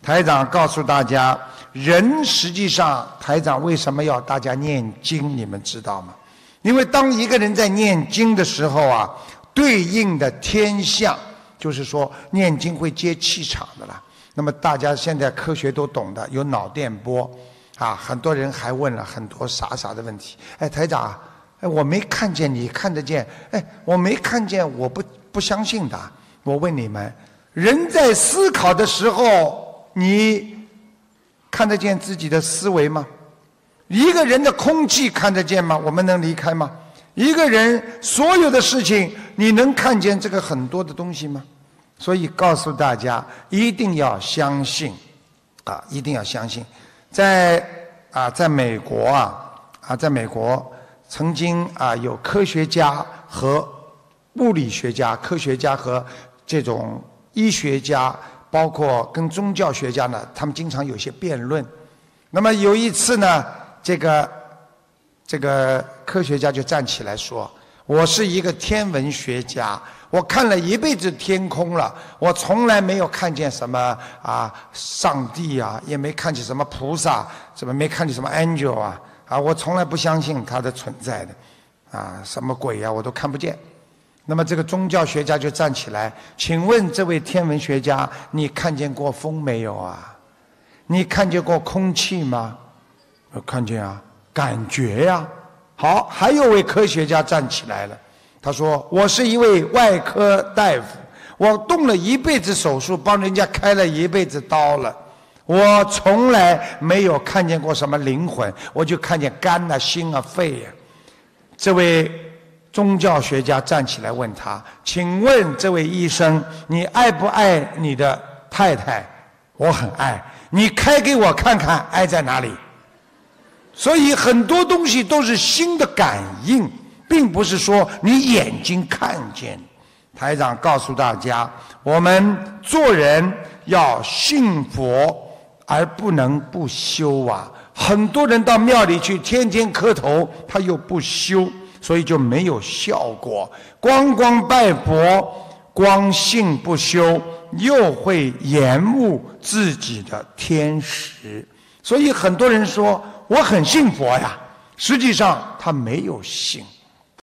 台长告诉大家，人实际上，台长为什么要大家念经？你们知道吗？因为当一个人在念经的时候啊，对应的天象，就是说念经会接气场的啦。那么大家现在科学都懂的，有脑电波啊，很多人还问了很多傻傻的问题。哎，台长，哎，我没看见，你看得见？哎，我没看见，我不相信的。我问你们，人在思考的时候，你看得见自己的思维吗？一个人的空气看得见吗？我们能离开吗？一个人所有的事情，你能看见这个很多的东西吗？所以告诉大家，一定要相信，啊，一定要相信。在美国在美国曾经有科学家和物理学家、科学家和这种医学家，包括跟宗教学家呢，他们经常有些辩论。那么有一次呢，这个科学家就站起来说：“我是一个天文学家，我看了一辈子天空了，我从来没有看见什么上帝啊，也没看见什么菩萨，怎么没看见什么 angel 我从来不相信它的存在的什么鬼我都看不见。”那么这个宗教学家就站起来，请问这位天文学家，你看见过风没有啊？你看见过空气吗？看见啊，感觉呀。好，还有位科学家站起来了，他说：“我是一位外科大夫，我动了一辈子手术，帮人家开了一辈子刀了，我从来没有看见过什么灵魂，我就看见肝啊、心啊、肺啊。”这位宗教学家站起来问他：“请问这位医生，你爱不爱你的太太？”“我很爱。”“你开给我看看，爱在哪里？”所以很多东西都是心的感应，并不是说你眼睛看见。台长告诉大家，我们做人要信佛，而不能不修啊。很多人到庙里去，天天磕头，他又不修，所以就没有效果。光拜佛，光信不修，又会延误自己的天时。所以很多人说我很信佛呀，实际上他没有信。